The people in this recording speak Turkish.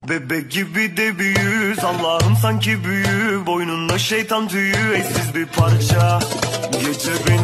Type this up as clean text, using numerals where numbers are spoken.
Bebek gibi de büyüz, Allah'ım sanki büyü. Boynunda şeytan tüyü, eşsiz bir parça. Gece beni